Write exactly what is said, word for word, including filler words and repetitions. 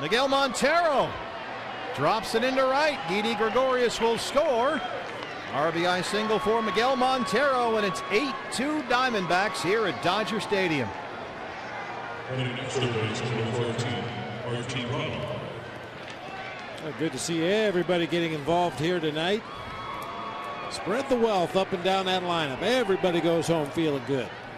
Miguel Montero drops it into right. Didi Gregorius will score. R B I single for Miguel Montero, and it's eight two Diamondbacks here at Dodger Stadium. Well, good to see everybody getting involved here tonight. Spread the wealth up and down that lineup. Everybody goes home feeling good.